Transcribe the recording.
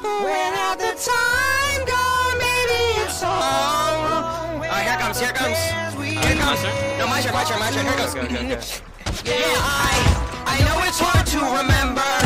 Where'd the time go? Maybe it's all. Alright, here it comes. Here it comes. Here it comes. No, my turn. Here it goes. Go. Yeah, I know it's hard to remember.